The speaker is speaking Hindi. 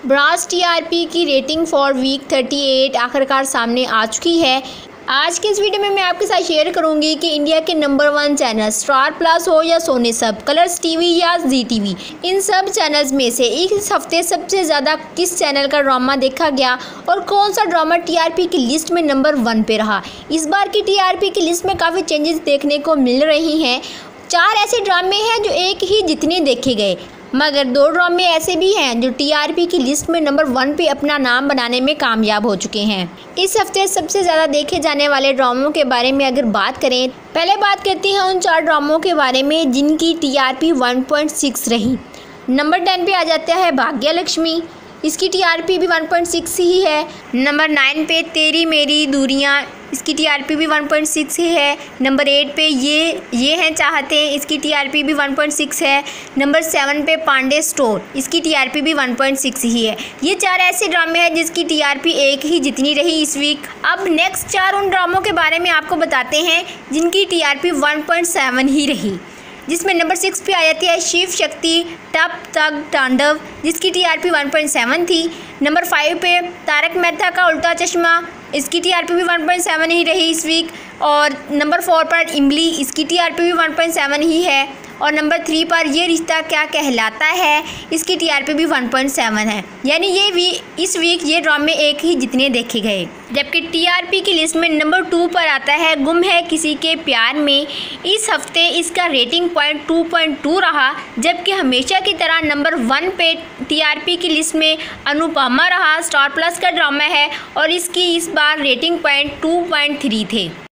ब्रास टीआरपी की रेटिंग फॉर वीक 38 आखिरकार सामने आ चुकी है। आज के इस वीडियो में मैं आपके साथ शेयर करूंगी कि इंडिया के नंबर 1 चैनल स्टार प्लस हो या सोनी सब, कलर्स टीवी या जी टीवी, इन सब चैनल्स में से इस हफ्ते सबसे ज़्यादा किस चैनल का ड्रामा देखा गया और कौन सा ड्रामा टीआरपी की लिस्ट में नंबर 1 पे रहा। इस बार की टीआरपी की लिस्ट में काफ़ी चेंजेस देखने को मिल रही हैं। 4 ऐसे ड्रामे हैं जो एक ही जितने देखे गए, मगर 2 ड्रामे ऐसे भी हैं जो टीआरपी की लिस्ट में नंबर 1 पे अपना नाम बनाने में कामयाब हो चुके हैं। इस हफ्ते सबसे ज़्यादा देखे जाने वाले ड्रामों के बारे में अगर बात करें, पहले बात करते हैं उन 4 ड्रामों के बारे में जिनकी टीआरपी 1.6 रही। नंबर 10 पे आ जाता है भाग्य लक्ष्मी, इसकी टीआरपी भी 1.6 ही है। नंबर 9 पे तेरी मेरी दूरियां, इसकी टीआरपी भी 1.6 ही है। नंबर 8 पे ये हैं चाहते हैं, इसकी टीआरपी भी 1.6 है। नंबर 7 पे पांडे स्टोर, इसकी टीआरपी भी 1.6 ही है। ये 4 ऐसे ड्रामे हैं जिसकी टीआरपी एक ही जितनी रही इस वीक। अब नेक्स्ट 4 उन ड्रामों के बारे में आपको बताते हैं जिनकी टीआरपी 1.7 ही रही, जिसमें नंबर 6 पे आ जाती है शिव शक्ति टप तग तांडव, जिसकी टीआरपी 1.7 थी। नंबर 5 पे तारक मेहता का उल्टा चश्मा, इसकी टीआरपी भी 1.7 ही रही इस वीक। और नंबर 4 पर इमली, इसकी टीआरपी भी 1.7 ही है। और नंबर 3 पर ये रिश्ता क्या कहलाता है, इसकी टीआरपी भी 1.7 है। यानी इस वीक ये ड्रामे एक ही जितने देखे गए। जबकि टीआरपी की लिस्ट में नंबर 2 पर आता है गुम है किसी के प्यार में। इस हफ्ते इसका रेटिंग पॉइंट 2.2 रहा, जबकि हमेशा की तरह नंबर 1 पे टीआरपी की लिस्ट में अनुपमा रहा। स्टार प्लस का ड्रामा है और इसकी इस बार रेटिंग पॉइंट 2.3 थे।